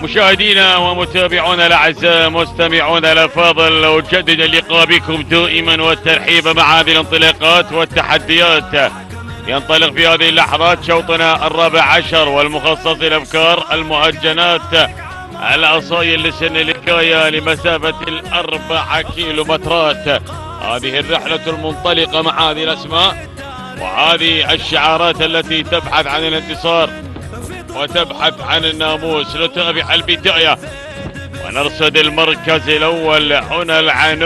مشاهدينا ومتابعونا الاعزاء، مستمعونا الافاضل، اجدد اللقاء بكم دائما والترحيب مع هذه الانطلاقات والتحديات. ينطلق في هذه اللحظات شوطنا الرابع عشر والمخصص للافكار المهجنات الاصايل لسن الحكايه لمسافه ال4 كيلومترات. هذه الرحله المنطلقه مع هذه الاسماء وهذه الشعارات التي تبحث عن الانتصار وتبحث عن الناموس. نتابع البداية ونرصد المركز الأول. هنا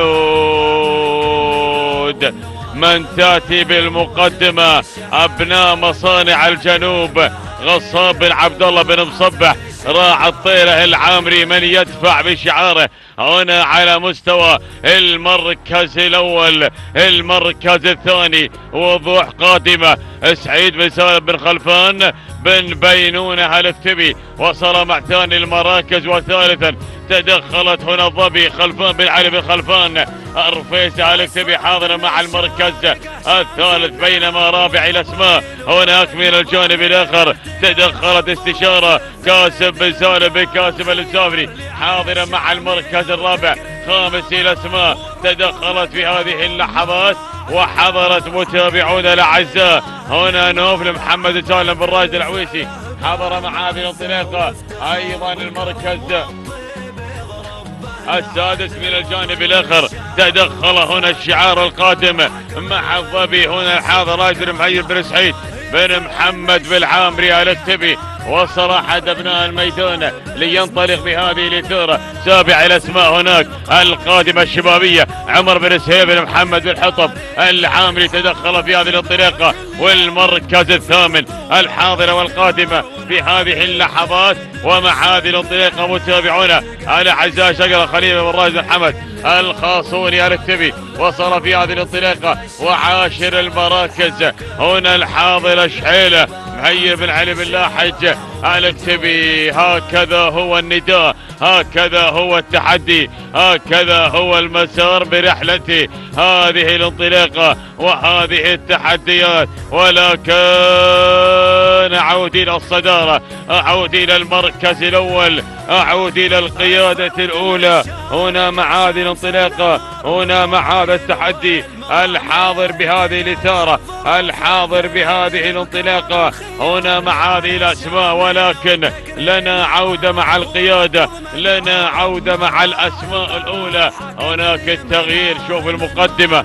العنود من تأتي بالمقدمة أبناء مصانع الجنوب، غصاب بن عبد الله بن مصبح راعي الطيرة العامري من يدفع بشعاره هنا على مستوى المركز الأول. المركز الثاني وضوح قادمة سعيد بن سالم بن خلفان بن بينونة الكتبي وصل مع ثاني المراكز. وثالثا تدخلت هنا الظبي خلفان بن علي بن خلفان رفيسة الكتبي حاضرة مع المركز الثالث. بينما رابع الاسماء هناك من الجانب الاخر تدخلت استشارة كاسم بن سالم بن كاسم السافري حاضرة مع المركز الرابع. خامس الاسماء تدخلت في هذه اللحظات وحضرت متابعونا الاعزاء. هنا نوفل محمد سالم بن راشد العويسي حضر مع هذه الانطلاقه. ايضا المركز السادس من الجانب الاخر تدخل هنا الشعار القادم مع الظبي. هنا الحاضر راشد مهيب بن سعيد بن محمد بالعامري الكتبي. وصل احد ابناء الميدان لينطلق بهذه الاثاره. سابع الاسماء هناك القادمه الشبابيه عمر بن سهيل بن محمد بن حطب العامري تدخل في هذه الانطلاقه. والمركز الثامن الحاضره والقادمه في هذه اللحظات ومع هذه الانطلاقه متابعونا الاعزاء شقره خليفه بن راشد محمد الخاصوني الكتبي وصل في هذه الانطلاقه. وعاشر المراكز هنا الحاضر شحيله مهيب بن علي بن لاحج الكتبي. هكذا هو النداء، هكذا هو التحدي، هكذا هو المسار برحلة هذه الانطلاقة وهذه التحديات. ولكن أعود إلى الصدارة، أعود إلى المركز الأول، أعود إلى القيادة الأولى هنا مع هذه الانطلاقة، هنا مع هذا التحدي الحاضر بهذه الإثارة، الحاضر بهذه الانطلاقة هنا مع هذه الأسماء. ولكن لنا عودة مع القيادة، لنا عودة مع الأسماء الأولى. هناك التغيير، شوف المقدمة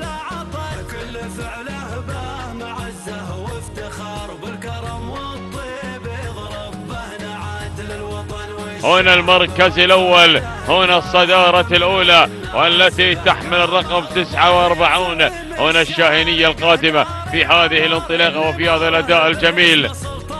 هنا المركز الأول، هنا الصدارة الأولى والتي تحمل الرقم 49. هنا الشاهينية القادمة في هذه الانطلاقة وفي هذا الأداء الجميل.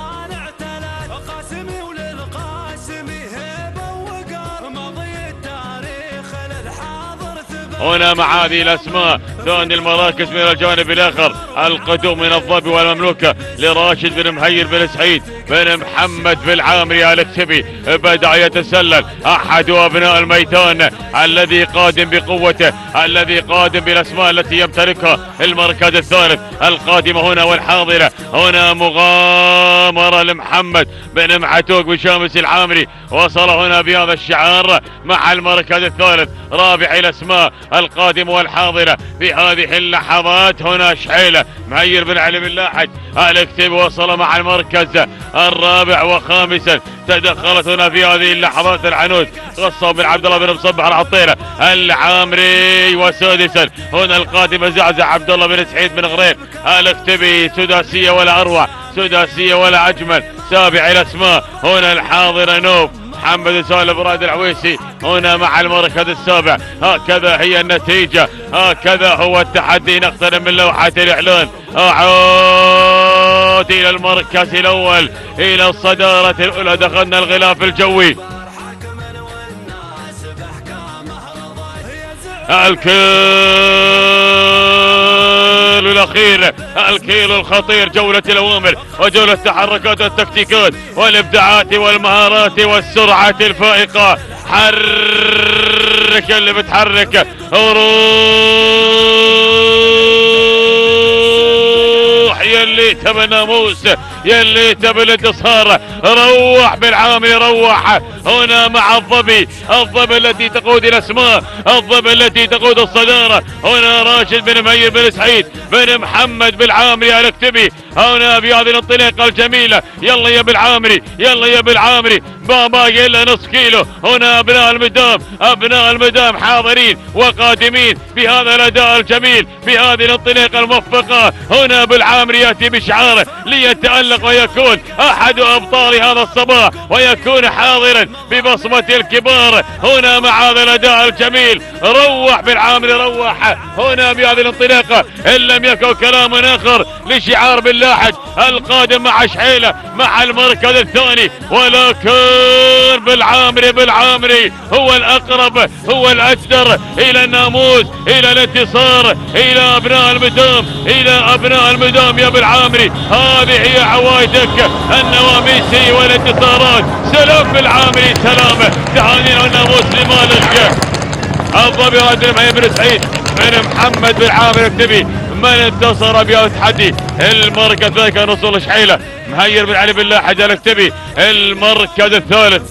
هنا مع هذه الاسماء ثاني المراكز من الجانب الاخر القدوم من الظبي والمملوكه لراشد بن مهير بن سعيد بن محمد بالعامري الكتبي. بدا يتسلل احد ابناء الميدان الذي قادم بقوته، الذي قادم بالاسماء التي يمتلكها. المركز الثالث القادمه هنا والحاضره هنا مغامره لمحمد بن معتوق بن شامس العامري. وصل هنا بهذا الشعار مع المركز الثالث. رابع الاسماء القادم والحاضرة في هذه اللحظات هنا شحيلة مهير بن علي بن لاحج الكتبي وصل مع المركز الرابع. وخامسا تدخلت هنا في هذه اللحظات العنود غصاب بن عبد الله بن مصبح العطيرة العامري. وسادسا هنا القادمة زعزع عبد الله بن سعيد بن غريب الكتبي. سداسية ولا اروع، سداسية ولا اجمل. سابع الاسماء هنا الحاضرة نوف محمد سالم بن راشد العويسي هنا مع المركز السابع. هكذا هي النتيجة، هكذا هو التحدي. نقترب من لوحة الإعلان. أعود إلى المركز الأول، إلى الصدارة الأولى. دخلنا الغلاف الجوي. الكيلو الأخير، الكيلو الخطير، جولة الأوامر وجولة التحركات والتكتيكات والإبداعات والمهارات والسرعة الفائقة. حرك اللي بتحرك، روح يلي تبى ناموس، يلي تبي الانتصار روح بالعامري، روح هنا مع الظبي التي تقود الاسماء، الظبي التي تقود الصدارة. هنا راشد بن مهيب بن سعيد بن محمد بالعامري الاكتبي هنا بهذه الانطلاقة الجميلة. يلا يا بالعامري، يلا يا بالعامري، ما باقي الا نص كيلو. هنا ابناء المدام حاضرين وقادمين بهذا الاداء الجميل في هذه الانطلاقة الموفقة. هنا بالعامري ياتي بشعاره ليتألق ويكون احد ابطال هذا الصباح ويكون حاضرا ببصمة الكبار هنا مع هذا الاداء الجميل. روح بالعامري، روح هنا بهذه الانطلاقة. ان لم يكن كلام اخر لشعار باللاحج القادم مع شحيلة مع المركز الثاني، ولكن بالعامري هو الاقرب، هو الاجدر الى الناموس، الى الانتصار، الى ابناء المدام يا بالعامري. هذه هي عوايدك النواميسي والانتصارات. سلام بالعامري، سلام، تهانينا والناموس لمالك الظبي راشد بن بن سعيد بن محمد بالعامري اكتبي من انتصر بهذا التحدي. المركز كان وصول شحيله مهير بن علي بالله حجر الاكتبي المركز الثالث.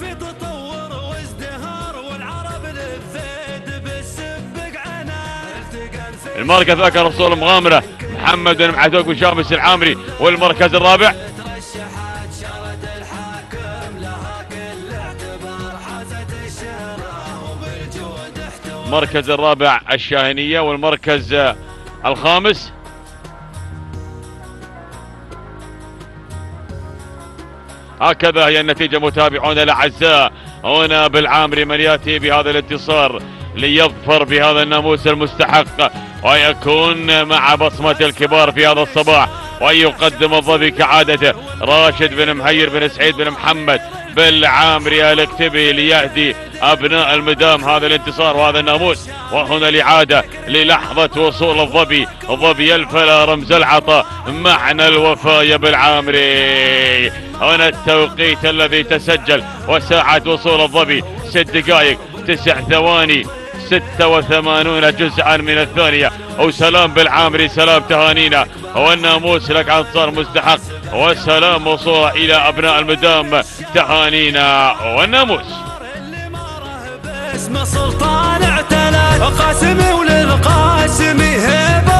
المركز كان وصول المغامره محمد بن معتوق بن شامس العامري. والمركز الرابع المركز الرابع الشاهنية. والمركز الخامس هكذا هي النتيجة متابعونا الأعزاء. هنا بالعامري من يأتي بهذا الانتصار ليظفر بهذا الناموس المستحق ويكون مع بصمة الكبار في هذا الصباح، ويقدم الظبي كعادته راشد بن مهير بن سعيد بن محمد بالعامري الاكتبي ليهدي ابناء المدام هذا الانتصار وهذا الناموس. وهنا الاعاده للحظه وصول الظبي الفلا رمز العطاء معنى الوفاء يا بالعامري. هنا التوقيت الذي تسجل وساعه وصول الظبي 6 دقائق 9 ثواني 86 جزءا من الثانية. وسلام بالعامري، سلام تهانينا والناموس لك انصار مستحق، وسلام وصول الى ابناء المدام تهانينا والناموس. اسم سلطان اعتلى قاسمي وللقاسمي هبه